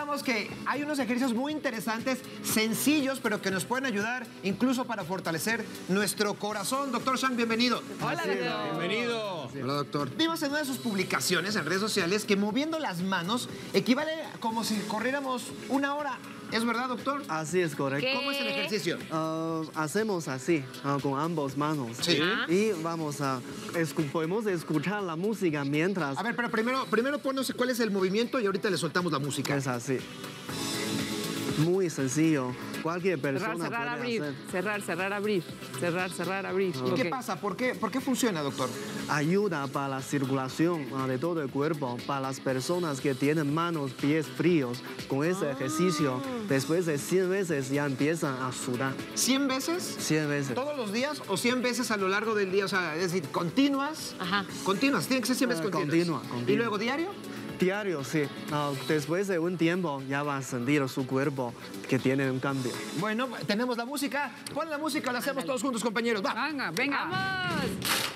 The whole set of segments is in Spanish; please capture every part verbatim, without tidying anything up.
comentamos que hay unos ejercicios muy interesantes, sencillos, pero que nos pueden ayudar incluso para fortalecer nuestro corazón. Doctor Shang, bienvenido. Hola, doctor. Bienvenido. Hola, doctor. Vimos en una de sus publicaciones en redes sociales que moviendo las manos equivale como si corriéramos una hora. ¿Es verdad, doctor? Así es, correcto. ¿Cómo es el ejercicio? Uh, hacemos así, uh, con ambas manos. Sí. Y vamos a... Escu podemos escuchar la música mientras... A ver, pero primero, primero ponnos cuál es el movimiento y ahorita le soltamos la música. Es así. Muy sencillo. Cualquier persona Cerrar, cerrar, puede abrir. hacer. Cerrar, cerrar, abrir. Cerrar, cerrar, abrir. ¿Y qué Ok. pasa? ¿Por qué, ¿Por qué funciona, doctor? Ayuda para la circulación uh, de todo el cuerpo. Para las personas que tienen manos, pies fríos. Con ese ejercicio, después de cien veces ya empiezan a sudar. ¿cien veces? cien veces. ¿Todos los días o cien veces a lo largo del día? O sea, es decir, continuas. Ajá. Continuas, tiene que ser cien veces Ah, continuas. continua, continua. ¿Y luego diario? Diario, sí. Uh, después de un tiempo ya va a sentir su cuerpo que tiene un cambio. Bueno, tenemos la música. Pon la música, la hacemos todos juntos, compañeros. Va. Venga, venga. ¡Vamos!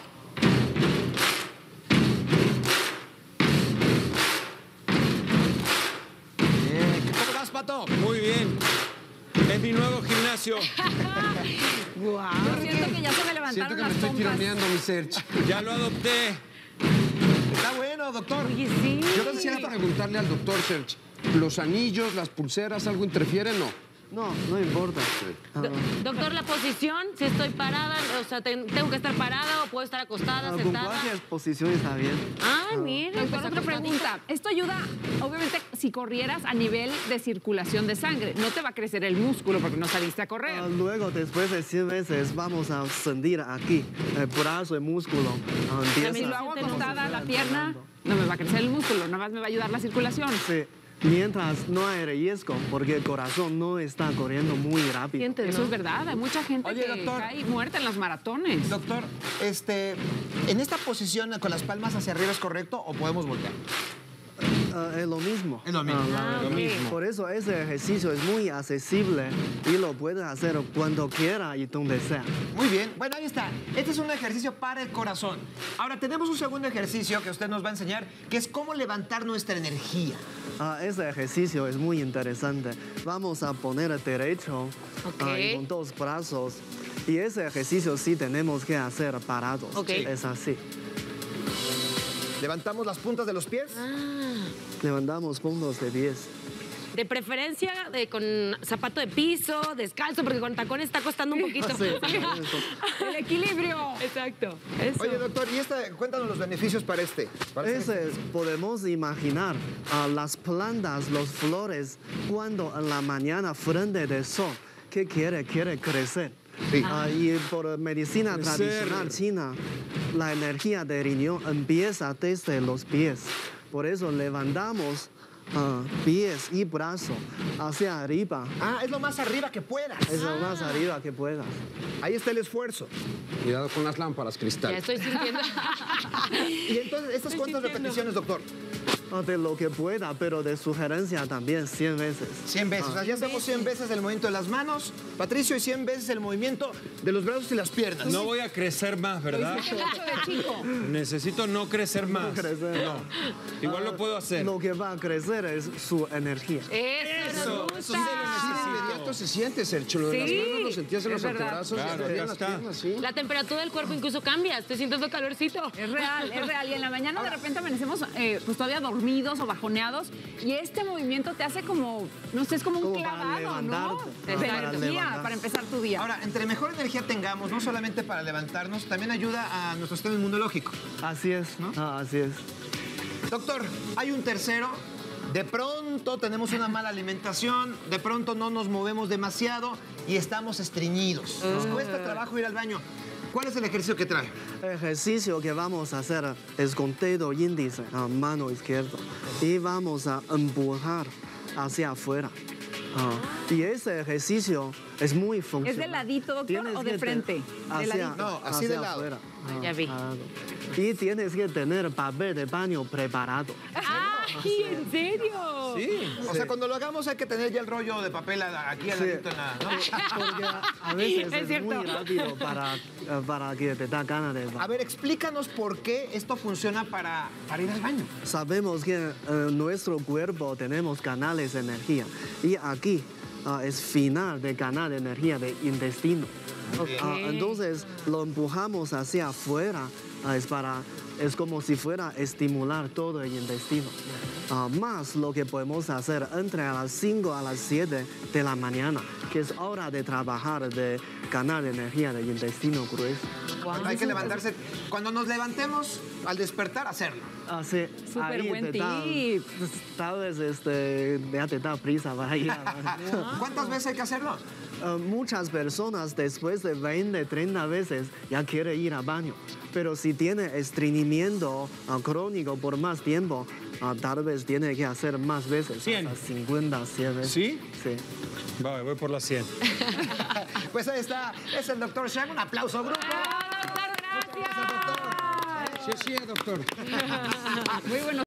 Bien. ¿Cómo vas, Pato? Muy bien. Es mi nuevo gimnasio. Guau. Siento que ya se me levantaron Siento que me las estoy pompas. tironeando, mi Serge. Ya lo adopté. Está bueno, doctor. Oye, sí. Yo quisiera preguntarle al doctor Serge, ¿los anillos, las pulseras, algo interfieren o no? No, no importa. Ah, Doctor, la posición, si estoy parada, o sea, ten- tengo que estar parada o puedo estar acostada, ah, con sentada. cualquier posición está bien. Ay, mire. Doctor, pues, otra acostadita. pregunta. Esto ayuda, obviamente, si corrieras a nivel de circulación de sangre. No te va a crecer el músculo porque no saliste a correr. Ah, luego, después de cien veces, vamos a sentir aquí el brazo, el músculo. ah, empieza Si lo hago siente acostada, a la ser pierna, entrenando. no me va a crecer el músculo, nada más me va a ayudar la circulación. Sí, mientras no hay riesgo, porque el corazón no está corriendo muy rápido. Sientes, Eso ¿no? es verdad, hay mucha gente Oye, que doctor. cae muerta en los maratones. Doctor, este, ¿en esta posición con las palmas hacia arriba es correcto o podemos voltear? Ah, es lo mismo. Es lo mismo. Ah, la- Ah, ok. Por eso ese ejercicio es muy accesible y lo puedes hacer cuando quiera y donde sea. Muy bien. Bueno, ahí está. Este es un ejercicio para el corazón. Ahora, tenemos un segundo ejercicio que usted nos va a enseñar, que es cómo levantar nuestra energía. Ah, ese ejercicio es muy interesante. Vamos a poner derecho Ok. ah, y con dos brazos. Y ese ejercicio sí tenemos que hacer parados. Ok. Es así. Levantamos las puntas de los pies. Levantamos puntos de pies. De preferencia de, con zapato de piso, descalzo, porque con tacones está costando un poquito. Sí, eso. El equilibrio. Exacto. Eso. Oye, doctor, y esta, cuéntanos los beneficios para este. Para este. Ese podemos imaginar a las plantas, las flores, cuando en la mañana frente del sol, ¿qué quiere? Quiere crecer. Sí. Ah, y por medicina Crecer. tradicional china, la energía de riñón empieza desde los pies. Por eso levantamos ah, pies y brazos hacia arriba. Ah, es lo más arriba que puedas. Es lo más arriba que puedas. Ahí está el esfuerzo. Cuidado con las lámparas, Ya Cristal. estoy sintiendo. Y entonces, ¿estas cuántas repeticiones, doctor? Ah, de lo que pueda, pero de sugerencia también cien veces. cien veces. O sea, ya hacemos cien veces el movimiento de las manos, Patricio, y cien veces el movimiento de los brazos y las piernas. No voy a crecer más, ¿verdad? Mucho de chico. Necesito no crecer más. crecer. No. Igual lo puedo hacer. Lo que va a crecer es su energía. Eso, Eso, me eso gusta. sí lo Sí, de necesito. inmediato se siente, Serge. Lo de Sí, las manos lo sentías en es los verdad. antebrazos y Claro, también acá las está. piernas, sí. La temperatura del cuerpo incluso cambia. Estoy sintiendo calorcito. Es real, es real. Y en la mañana de repente amanecemos eh, pues todavía dormidos o bajoneados y este movimiento te hace como, no sé, es como un Como para clavado, ¿no? levantarte. De Ah, para energía, levantar. para empezar tu día. Ahora, entre mejor energía tengamos, no solamente para levantarnos, también ayuda a nuestro sistema inmunológico. Así es, ¿No? Ah, así es. Doctor, hay un tercero. De pronto tenemos una mala alimentación, de pronto no nos movemos demasiado y estamos estreñidos. Nos cuesta trabajo ir al baño. ¿Cuál es el ejercicio que trae? El ejercicio que vamos a hacer es con dedo índice, a mano izquierda, y vamos a empujar hacia afuera. Ah, y ese ejercicio es muy funcional. ¿Es de ladito, doctor, Tienes o de que te- frente? De Hacia, ladito. No, así hacia de lado. afuera. Ya vi. claro. Y tienes que tener papel de baño preparado. Ah, ¡Ay, en serio! Sí. O sea, cuando lo hagamos hay que tener ya el rollo de papel aquí al Sí. ladito en la... ¿no? Porque a, a veces Es es, cierto. muy rápido para, eh, para que te da ganas de A ver, explícanos por qué esto funciona para, para ir al baño. Sabemos que en nuestro cuerpo tenemos canales de energía y aquí ah, es final de canal de energía de intestino. Ah, entonces lo empujamos hacia afuera, ah, es, para, es como si fuera estimular todo el intestino. Ah, más lo que podemos hacer entre a las cinco a las siete de la mañana, que es hora de trabajar de canal de energía del intestino grueso. Cuando hay que levantarse, cuando nos levantemos, al despertar, hacerlo. Ah, sí, Súper ahí buen te da- tip. Tal vez este, ya te da prisa para ir al baño. ¿Cuántas veces hay que hacerlo? Uh, muchas personas después de veinte, treinta veces ya quieren ir al baño. Pero si tiene estreñimiento uh, crónico por más tiempo, uh, tal vez tiene que hacer más veces. cien. Hasta cincuenta, cien veces. ¿Sí? Sí. Voy, voy por las cien. Pues ahí está, es el doctor Shang. Un aplauso, grupo. ¡Doctor, gracias! Sí, sí, doctor. Muy bueno.